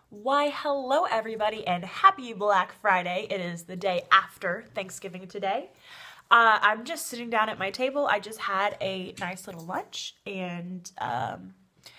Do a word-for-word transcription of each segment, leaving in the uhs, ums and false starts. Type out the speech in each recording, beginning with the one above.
Why, hello everybody and happy Black Friday. It is the day after Thanksgiving today. Uh, I'm just sitting down at my table. I just had a nice little lunch and um,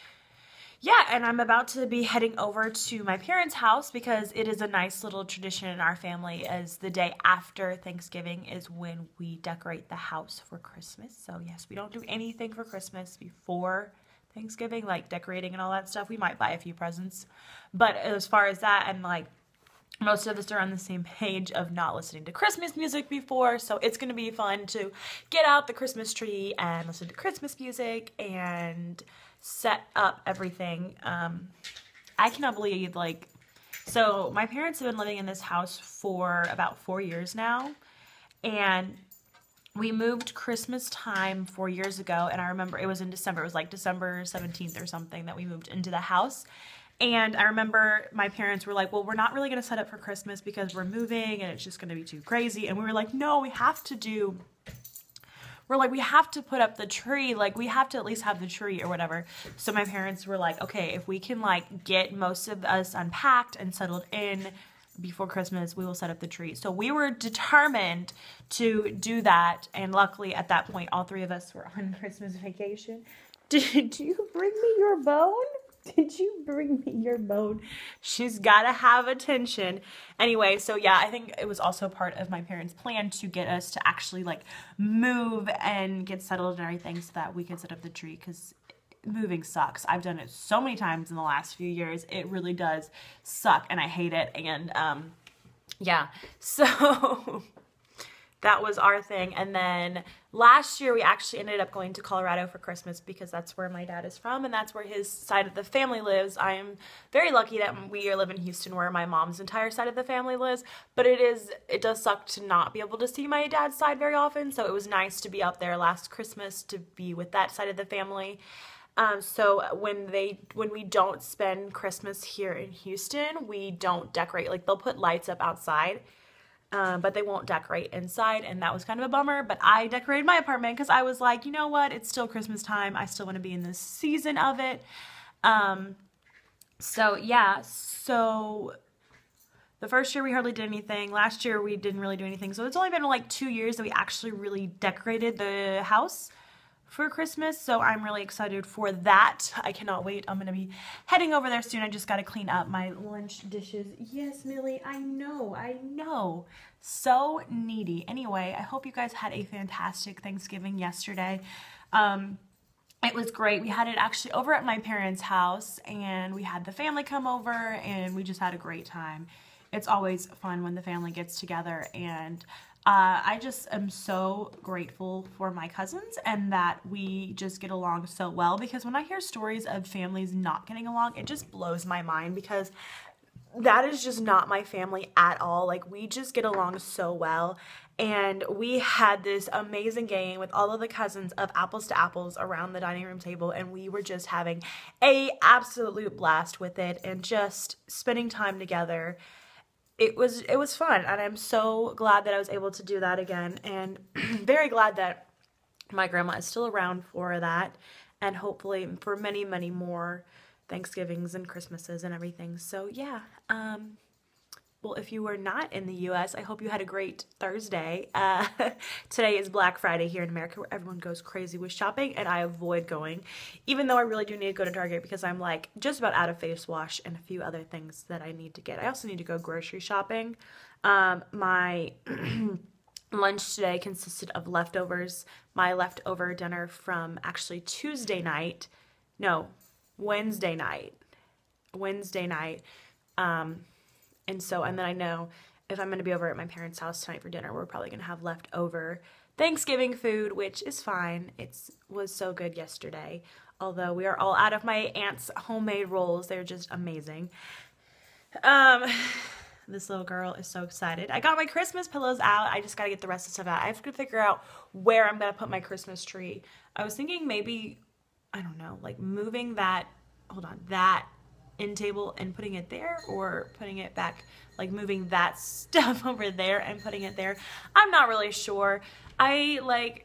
yeah, and I'm about to be heading over to my parents' house because it is a nice little tradition in our family as the day after Thanksgiving is when we decorate the house for Christmas. So yes, we don't do anything for Christmas before Thanksgiving, like decorating and all that stuff. We might buy a few presents, but as far as that, and like most of us are on the same page of not listening to Christmas music before, so it's gonna be fun to get out the Christmas tree and listen to Christmas music and set up everything. um I cannot believe, like, so my parents have been living in this house for about four years now, and we moved Christmas time four years ago, and I remember it was in December. It was like December seventeenth or something that we moved into the house. And I remember my parents were like, well, we're not really going to set up for Christmas because we're moving and it's just going to be too crazy. And we were like, no, we have to do, we're like, we have to put up the tree. Like, we have to at least have the tree or whatever. So my parents were like, okay, if we can like get most of us unpacked and settled in before Christmas, we will set up the tree. So we were determined to do that, and luckily at that point all three of us were on Christmas vacation. Did you bring me your bone? Did you bring me your bone? She's gotta have attention. Anyway, so yeah, I think it was also part of my parents' plan to get us to actually like move and get settled and everything so that we could set up the tree, because moving sucks. I've done it so many times in the last few years. It really does suck and I hate it. And um yeah, so that was our thing. And then last year we actually ended up going to Colorado for Christmas because that's where my dad is from and that's where his side of the family lives. I am very lucky that we live in Houston where my mom's entire side of the family lives, but it is it does suck to not be able to see my dad's side very often. So it was nice to be out there last Christmas to be with that side of the family. Um, so when they, when we don't spend Christmas here in Houston, we don't decorate. Like, they'll put lights up outside, um, but they won't decorate inside, and that was kind of a bummer. But I decorated my apartment because I was like, you know what, it's still Christmas time. I still want to be in this season of it. Um, so yeah, so the first year we hardly did anything. Last year we didn't really do anything. So it's only been like two years that we actually really decorated the house for Christmas, so I'm really excited for that. I cannot wait. I'm gonna be heading over there soon. I just gotta clean up my lunch dishes. Yes, Millie, I know, I know. So needy. Anyway, I hope you guys had a fantastic Thanksgiving yesterday. Um, it was great. We had it actually over at my parents' house, and we had the family come over, and we just had a great time. It's always fun when the family gets together, and Uh, I just am so grateful for my cousins and that we just get along so well, because when I hear stories of families not getting along, it just blows my mind, because that is just not my family at all. Like, we just get along so well, and we had this amazing game with all of the cousins of Apples to Apples around the dining room table, and we were just having a absolute blast with it and just spending time together. It was it was fun, and I'm so glad that I was able to do that again, and very glad that my grandma is still around for that, and hopefully for many, many more Thanksgivings and Christmases and everything. So yeah, um, well, if you were not in the U S, I hope you had a great Thursday. Uh, today is Black Friday here in America, where everyone goes crazy with shopping, and I avoid going, even though I really do need to go to Target because I'm like just about out of face wash and a few other things that I need to get. I also need to go grocery shopping. Um, my lunch today consisted of leftovers, my leftover dinner from actually Tuesday night, no, Wednesday night, Wednesday night, um, And so, and then I know if I'm going to be over at my parents' house tonight for dinner, we're probably going to have leftover Thanksgiving food, which is fine. It was so good yesterday. Although we are all out of my aunt's homemade rolls. They're just amazing. Um, this little girl is so excited. I got my Christmas pillows out. I just got to get the rest of the stuff out. I have to figure out where I'm going to put my Christmas tree. I was thinking maybe, I don't know, like moving that, hold on, that end table and putting it there, or putting it back, like moving that stuff over there and putting it there. I'm not really sure. I like,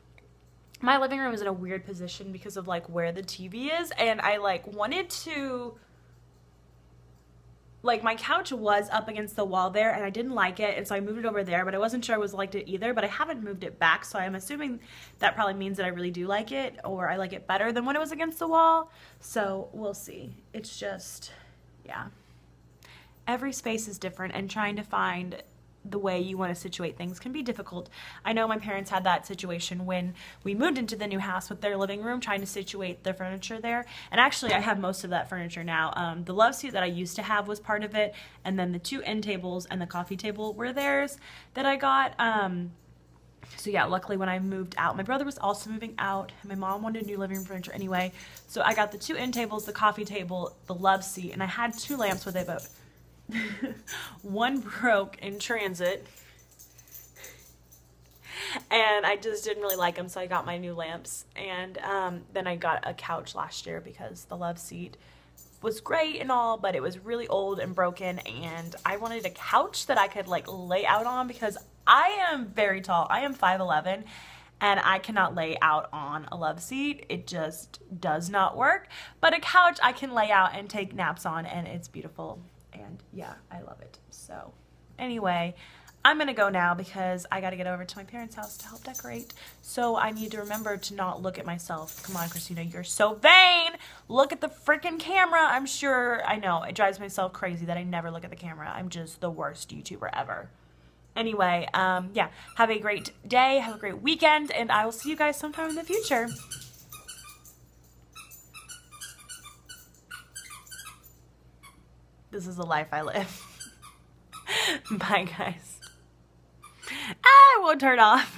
my living room is in a weird position because of like where the T V is, and I like wanted to like my couch was up against the wall there and I didn't like it, and so I moved it over there, but I wasn't sure I was liked it either, but I haven't moved it back, so I'm assuming that probably means that I really do like it, or I like it better than when it was against the wall. So we'll see. It's just, yeah. Every space is different, and trying to find the way you want to situate things can be difficult. I know my parents had that situation when we moved into the new house with their living room, trying to situate their furniture there. And actually, I have most of that furniture now. Um, the love seat that I used to have was part of it, and then the two end tables and the coffee table were theirs that I got. Um, so yeah, luckily when I moved out, my brother was also moving out, and my mom wanted new living room furniture anyway. So I got the two end tables, the coffee table, the love seat, and I had two lamps with it, but one broke in transit, and I just didn't really like them, so I got my new lamps. And um, then I got a couch last year because the love seat was great and all, but it was really old and broken, and I wanted a couch that I could like lay out on because I am very tall. I am five eleven, and I cannot lay out on a love seat. It just does not work. But a couch I can lay out and take naps on, and it's beautiful. And yeah, I love it. So anyway, I'm gonna go now because I gotta get over to my parents' house to help decorate. So I need to remember to not look at myself. Come on, Christina, you're so vain. Look at the freaking camera. I'm sure, I know, it drives myself crazy that I never look at the camera. I'm just the worst YouTuber ever. Anyway, um, yeah, have a great day, have a great weekend, and I will see you guys sometime in the future. This is the life I live. Bye, guys. I won't turn off.